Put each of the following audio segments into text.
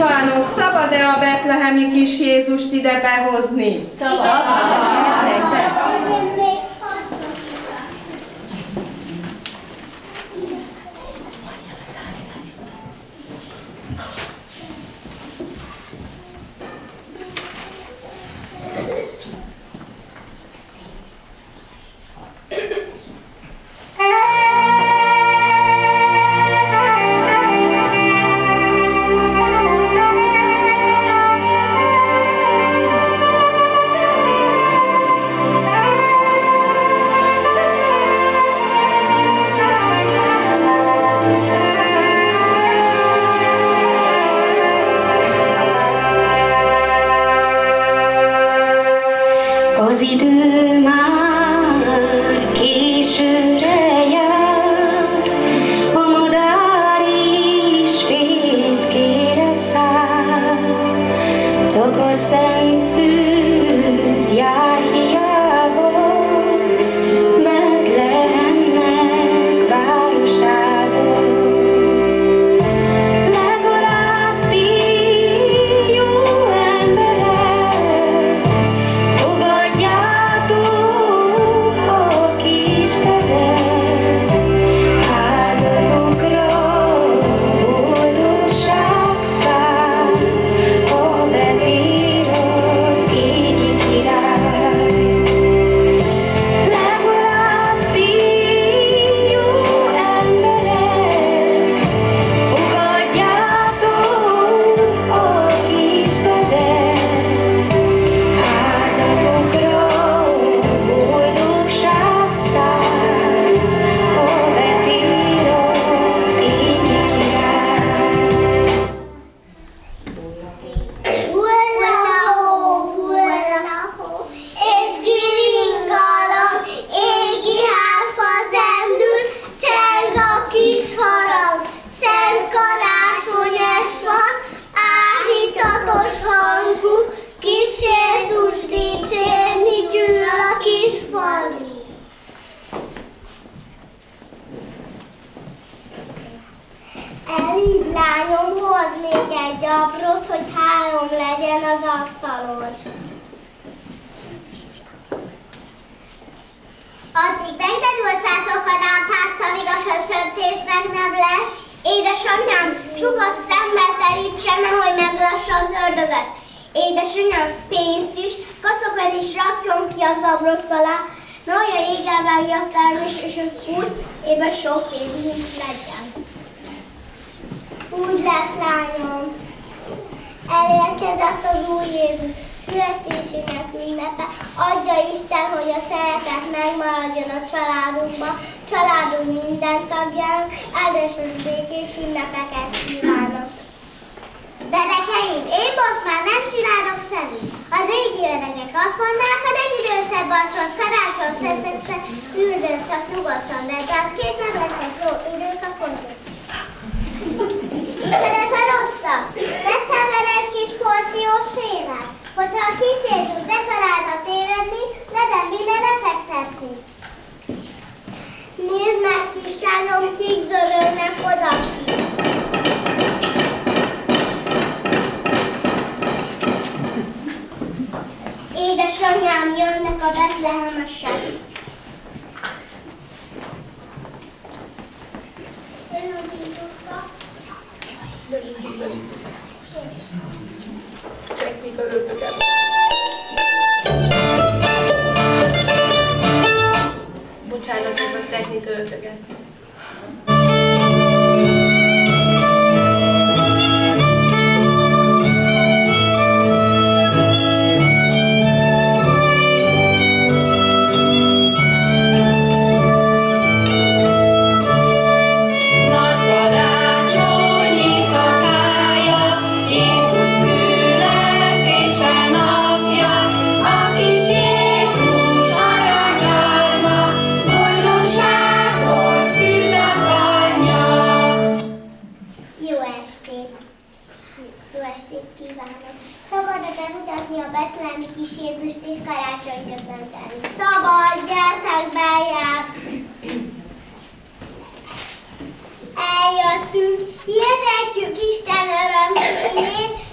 kívánok! Szabad-e a betlehemi kis Jézust ide behozni? Szabad! Az idő már későre jár, a madár is fészkére száll, csak a szent szűz jár hiába Betlehemnek városába. Legalább ti jó emberek, fogadjátok a kis teget, házatokra boldogság száll, ha betér az égi király. Legalább ti jó emberek, fogadjátok a kis teget, házatokra boldogság száll, ha betér az égi király. Hulla-hó, és gringalom, égi házba zendül, cseng a kis harang, szent karácsonyes van, áhítatos hangú, kis Jézus dicsérni gyűl a kis falu. Elígy lányom, hoz még egy aprót, hogy 3 legyen az asztalon. Addig megdedultsátok a lámpást, amíg a köszöntés meg nem lesz. Édesanyám, csukott szemmel terítse, nehogy meglassa az ördögöt. Édesanyám, pénzt is, kaszokat is rakjon ki az abrosz alá, nehogy a jéggel vágja a termés, és az út éppen sok pénzünk legyen. Úgy lesz, lányom. Elérkezett az új Jézus születésének ünnepe. Adja Isten, hogy a szeretet megmaradjon a családunkban, családunk minden tagjának, áldás és békés ünnepeket kívánok. Gyerekeim, én most már nem csinálok semmit. A régi öregek azt mondták, a legidősebb alsót karácsony szenteste üldön csak nyugodtan, mert másképp nem lesznek jó idők a kontot. Mikor ez a rosta? Tettem vele egy kis porciós sénát, hogyha a kis Jézus ne találna tévedni, legyen mire lefektetni. Nézd meg, kislányom, kik zörölnek odakint. Édesanyám, jönnek a betlehemesek. Technika ördöget. Bocsánat, ez a technika ördöget. Szabad-e bemutatni a betlehemi kis Jézust és karácsony köszönteni? Szabad, gyertek beljebb! Eljöttünk, hirdetjük Isten örömhírét,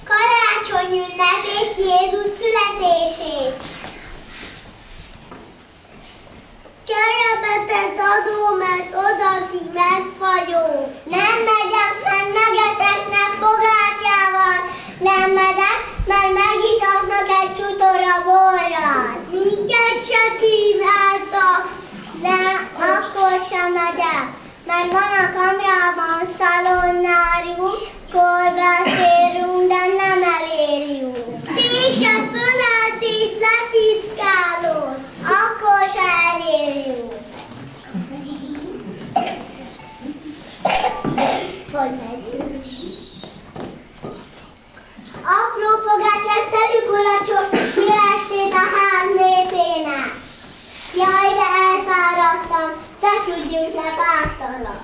akkor sem megyek, mert van a kamrában szalonnárium, kolbászérünk, de nem elérjünk. Székre fölött és lepiszkálod, akkor se elérjünk. Hogy megyünk? Apró pogácsás telű kulacsok, jó estét a ház népének! Jaj, de elfáradtam, feküdjünk le pásztorra!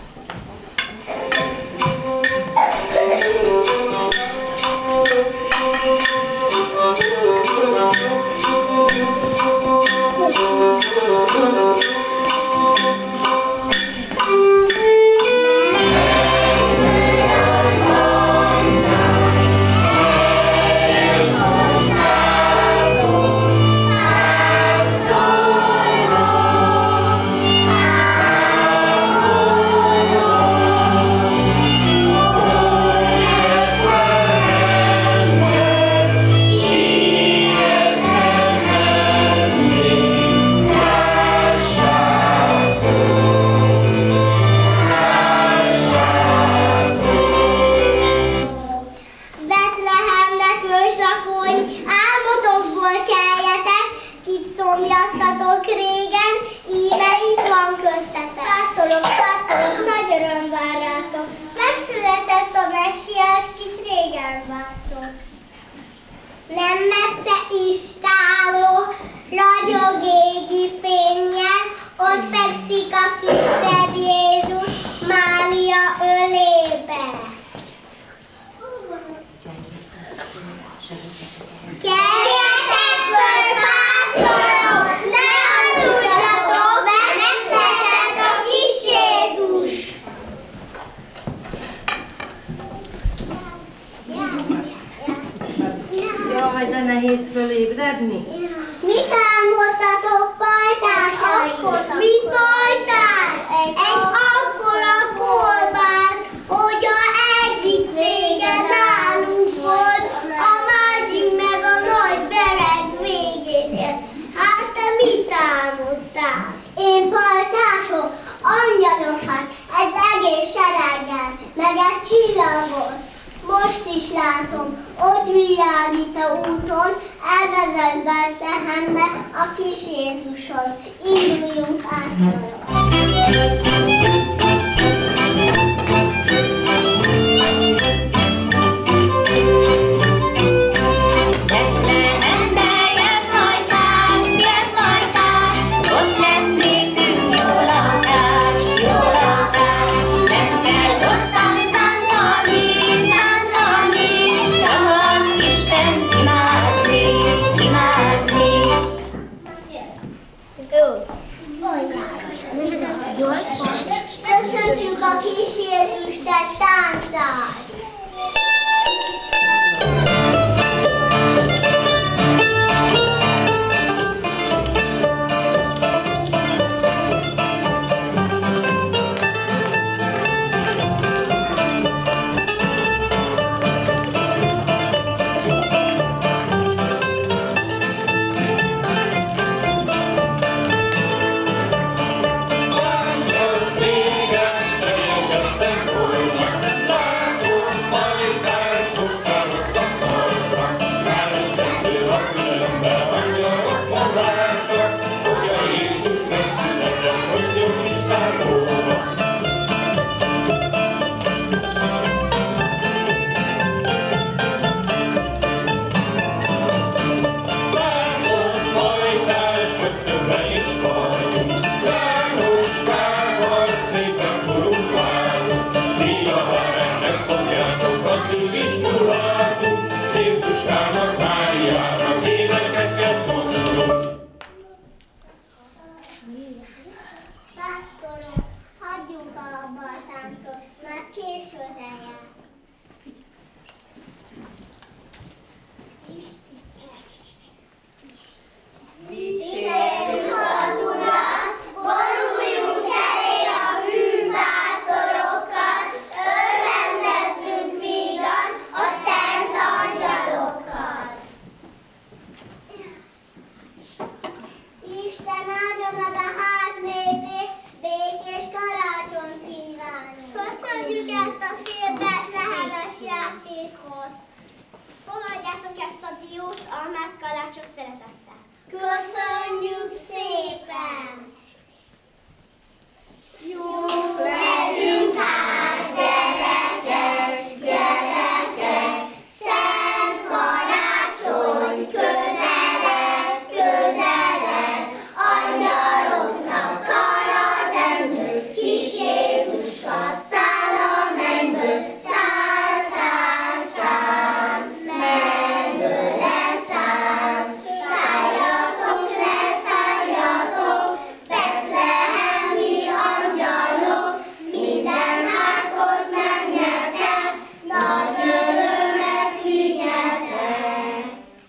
Szomjaztatok régen, íme itt van köztetek. Pásztorok, nagy öröm vár rátok. Megszületett a messiás, kit régen vártok. Nem messze istáló, ragyog égi fénnyel, ott fekszik a kisted Jézus Mária ölébe. Keljetek föl, pásztorok, ne aludjatok, megszületett a kis Jézus! Jaj, de nehéz fölébredni. Mit álmodtatok, pajtásaim? Mi pajtás? Egy akkora kolbász, hogy a egyik vége nálunk volt, a másik meg a nagy bereg végénél. Hát te mit álmodtál? Én pajtások, angyalokat, egy egész sereggel, meg egy csillagot. Most is látom, ott világít a úton, elvezet Betlehembe a kis Jézushoz. Induljunk pásztorok! Gyors. kalácsot szeretettel. Köszönjük szépen! Jó legyünk hát, gyerekek, gyerekek, szent karácsony közeled, közeled, angyaloknak karazendő, kis Jézuska száll a mennyből, száll, száll, száll, mennyből leszáll, szálljatok, leszálljatok, betlehemi angyalok, minden házhoz menjetek, nagy örömet vigyetek.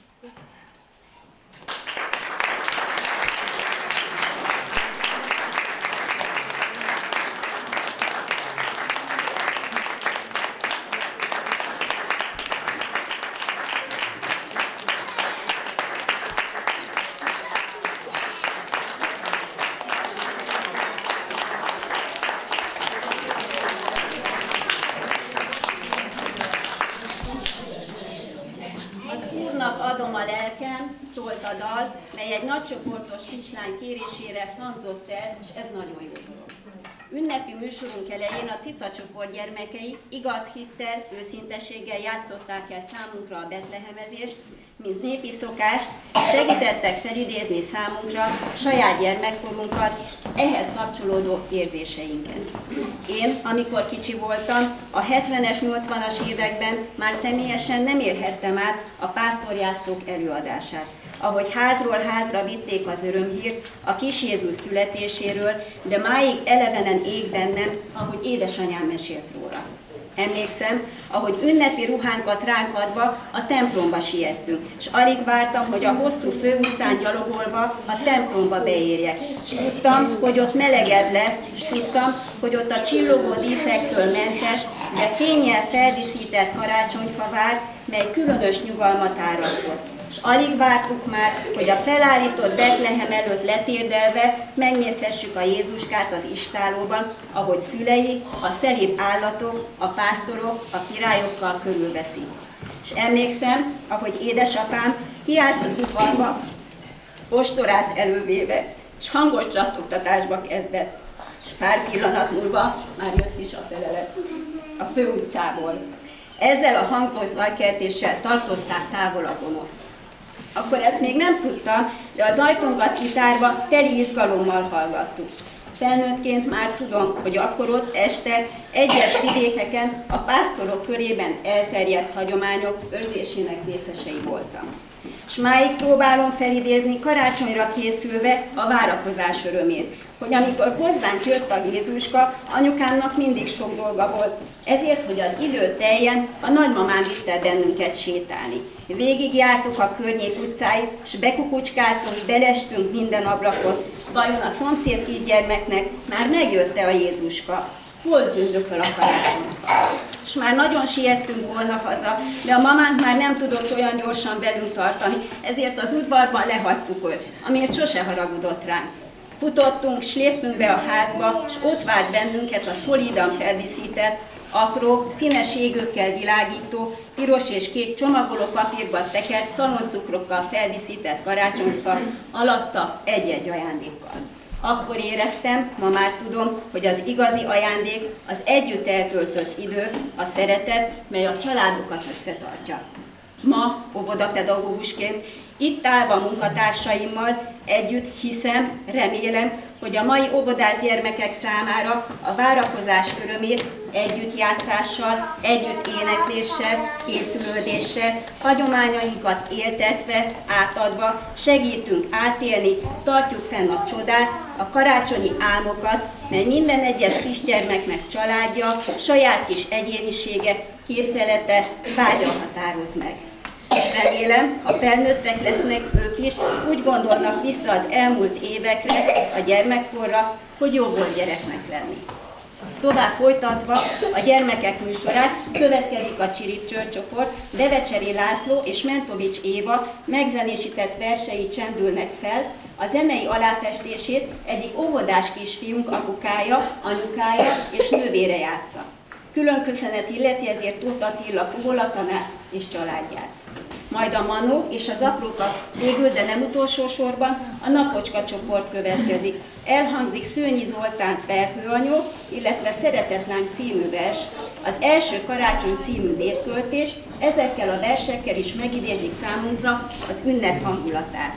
Az Úrnak adom a lelkem, szólt a dal, mely egy nagycsoportos kislány kérésére hangzott el, és ez nagyon jó dolog. Ünnepi műsorunk elején a cica csoport gyermekei igaz hittel, őszintességgel játszották el számunkra a betlehemezést, mint népi szokást, segítettek felidézni számunkra saját gyermekkorunkat, ehhez kapcsolódó érzéseinket. Én, amikor kicsi voltam, a 70-es, 80-as években már személyesen nem érhettem át a pásztorjátszók előadását, ahogy házról házra vitték az örömhírt a kis Jézus születéséről, de máig elevenen ég bennem, ahogy édesanyám mesélt róla. Emlékszem, ahogy ünnepi ruhánkat ránk adva a templomba siettünk, és alig vártam, hogy a hosszú főutcán gyalogolva a templomba beérjek. És tudtam, hogy ott melegebb lesz, és tudtam, hogy ott a csillogó díszektől mentes, de fénnyel feldíszített karácsonyfa vár, mely különös nyugalmat árasztott. És alig vártuk már, hogy a felállított Betlehem előtt letérdelve megnézhessük a Jézuskát az istállóban, ahogy szülei, a szelíd állatok, a pásztorok, a királyokkal körülveszik. És emlékszem, ahogy édesapám kiállt az udvarba, ostorát elővéve, és hangos csattogtatásba kezdett. És pár pillanat múlva már jött is a felelet a főutcából. Ezzel a hangzó zajkeltéssel tartották távol a gonoszt. Akkor ezt még nem tudtam, de az ajtónkat kitárva teli izgalommal hallgattuk. Felnőttként már tudom, hogy akkor ott este egyes vidékeken a pásztorok körében elterjedt hagyományok őrzésének részesei voltam. S máig próbálom felidézni karácsonyra készülve a várakozás örömét, hogy amikor hozzánk jött a Jézuska, anyukámnak mindig sok dolga volt. Ezért, hogy az idő teljen, a nagymamám vitt el bennünket sétálni. Végigjártuk a környék utcáit, s bekukucskáltunk, belestünk minden ablakon. Vajon a szomszéd kisgyermeknek már megjött-e a Jézuska? Hol tündököl a karácsonyfa? És már nagyon siettünk volna haza, de a mamánk már nem tudott olyan gyorsan velünk tartani, ezért az udvarban lehagytuk őt, amiért sose haragudott ránk. Futottunk, s léptünk be a házba, és ott várt bennünket a szolidan feldíszített, apró, színes égőkkel világító, piros és kék csomagoló papírba tekert, szaloncukrokkal feldíszített karácsonyfa, alatta egy-egy ajándékkal. Akkor éreztem, ma már tudom, hogy az igazi ajándék az együtt eltöltött idő, a szeretet, mely a családokat összetartja. Ma, óvodapedagógusként, itt állva munkatársaimmal együtt hiszem, remélem, hogy a mai óvodás gyermekek számára a várakozás örömét együttjátszással, együtt énekléssel, készülődéssel, hagyományainkat éltetve, átadva segítünk átélni, tartjuk fenn a csodát, a karácsonyi álmokat, mely minden egyes kisgyermeknek családja, saját kis egyénisége, képzelete, vágya határoz meg. Remélem, ha felnőttek lesznek ők is, úgy gondolnak vissza az elmúlt évekre, a gyermekkorra, hogy jó volt gyereknek lenni. Tovább folytatva a gyermekek műsorát következik a Csirip csoport, Devecseri László és Mentovics Éva megzenésített versei csendülnek fel, a zenei aláfestését egyik óvodás kisfiunk apukája, anyukája és nővére játsza. Külön köszönet illeti ezért Tóth Attila fuvola tanár és családját. majd a manók és az aprókat végül, de nem utolsó sorban a Napocska csoport következik. Elhangzik Szőnyi Zoltán Felhőanyó, illetve Szeretetlány című vers, az első Karácsony című népköltés, ezekkel a versekkel is megidézik számunkra az ünnep hangulatát.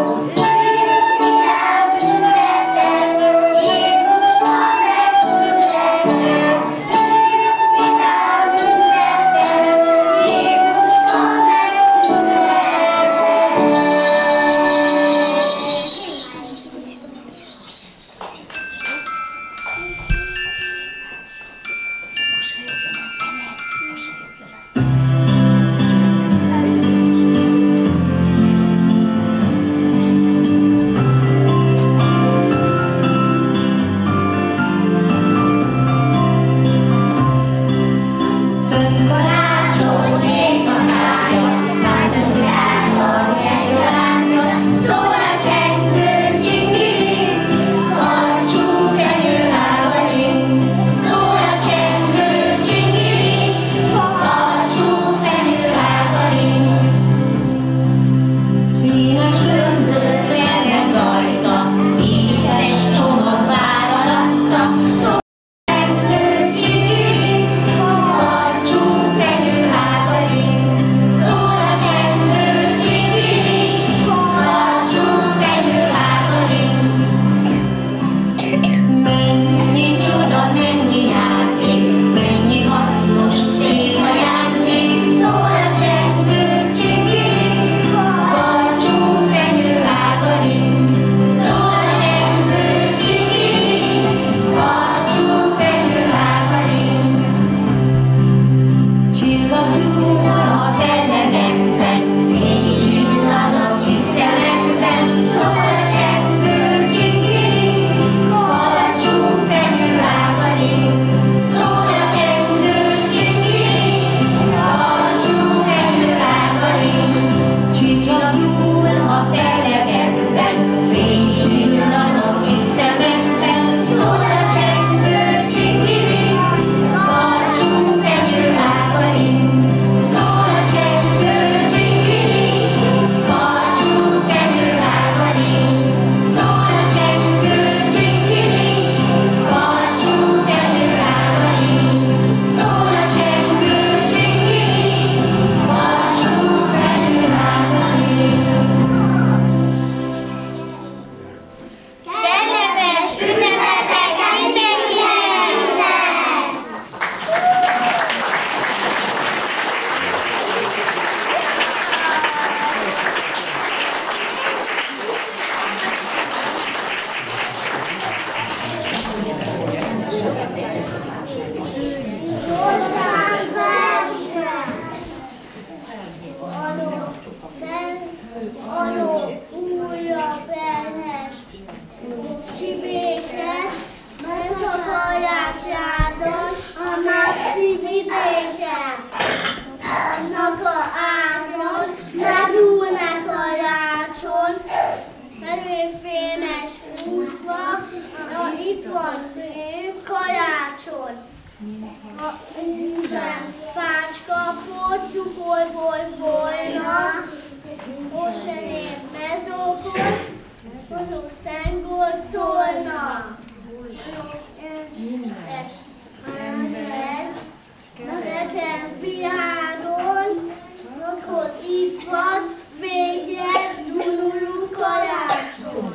Jézus Előfémes úszva, na itt van szép karácsony. Ha minden fácska porcsukolból volna, Osenér mezókon, azok szengor szólna. Ember, nekem világon, akkor itt van, végre dunulunk karácsony.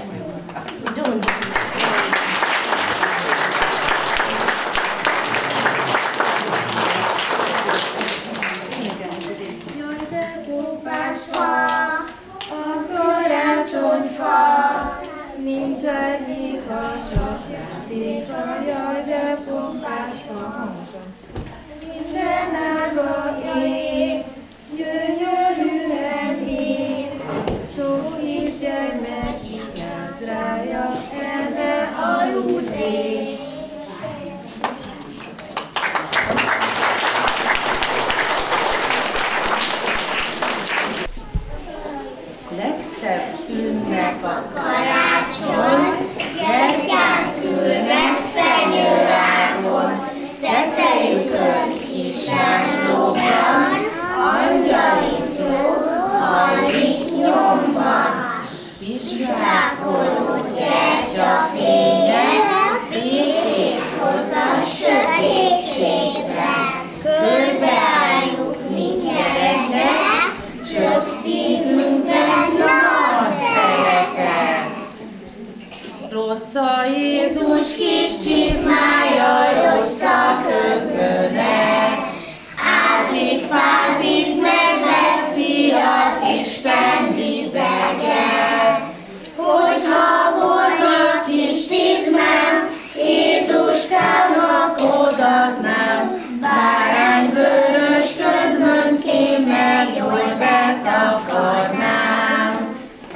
Jaj, de kopás fa, a karácsonyfa, nincs egyika, csak játéka. Jaj, de kopás fa, minden ága ég, gyönyörűen ég, sok kis gyermek vigyáz rája, enne aludék. Legszebb ünnep a karácsony, gyertyák ülnek fenyőrágon, tetejükön kisláslóban, angyali szó hallik nyomban. Vizsgákoló gyertyafényre, békét hoz a sötétségbe. Körbeálljuk mindjárt, csak szívünkben nagy szeretet. Rossz a Jézus kis csizmája, rossz a köpőne, ázik, fázik, megveszi az Isten hidege. Hogyha volna kis csizmám, Jézuskámnak odaadnám, bárány vörös ködmönt én meg jól betakarnám.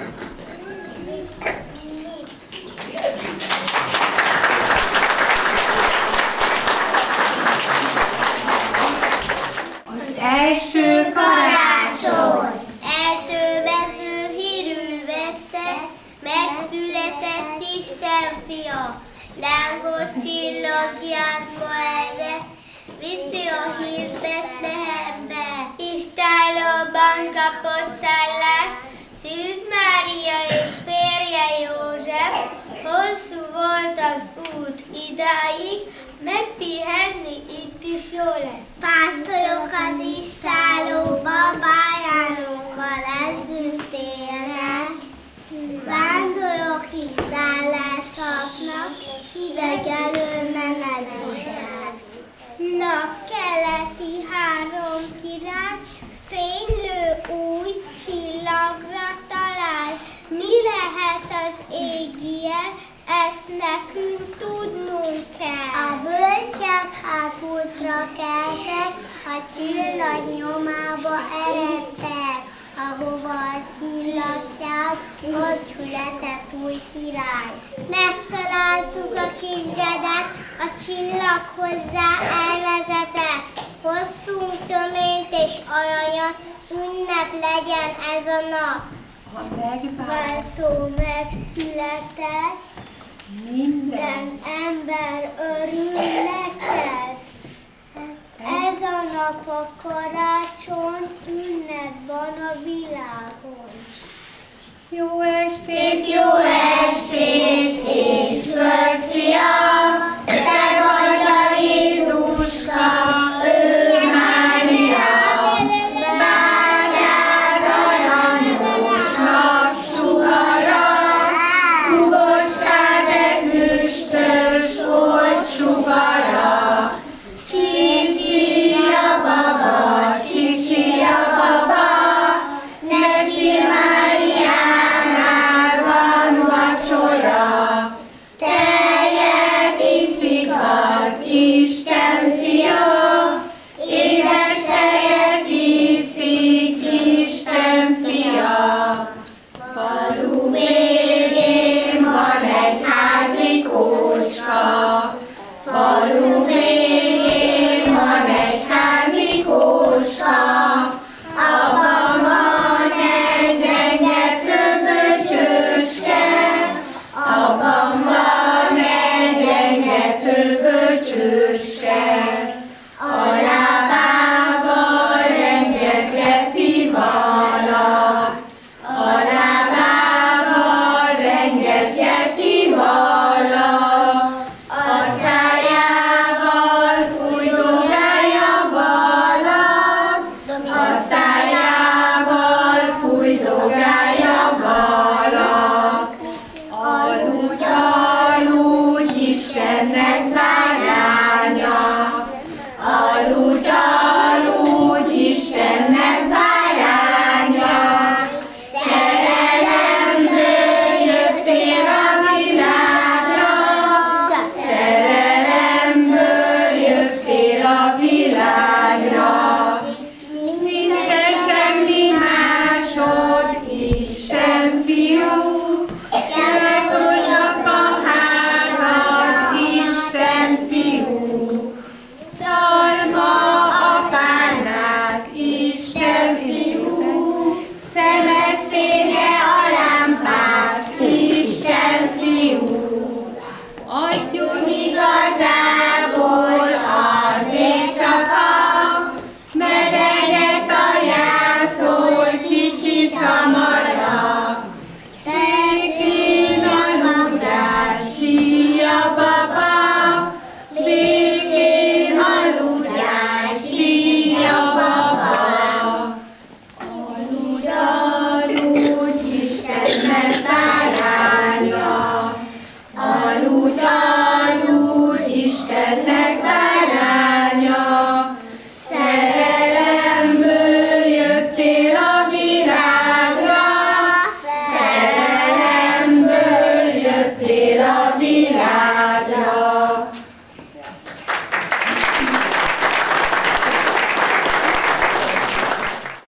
Az első karácsony. Erdőmező hírül vette, megszületett Isten fia. Lángos csillagját ma erre, viszi a hírt Betlehembe. Istállóban kapott szállást Szűz Mária és férje József. Hosszú volt az út idáig, megpihenni itt is jó lesz. Pásztorok az istállóba, bájánókkal ezüstélnek. Vándorok is szállást kapnak, hideg elől menedéket. Napkeleti három király, fénylő új csillagra talál. Mi lehet az égiel, ezt nekünk tudnunk kell. A bölcsek hátul keltek, a csillag nyomába eredtek. Ahova a csillag szállt, ott született új király. Megtaláltuk a kisdedet, a csillag hozzá elvezetett. Hoztunk töményt és aranyat, ünnep legyen ez a nap. A megváltó Váltó megszületett, minden ember örül neked. Ez a nap a karácsony, ünnep van a világon. jó estét! Jó estét!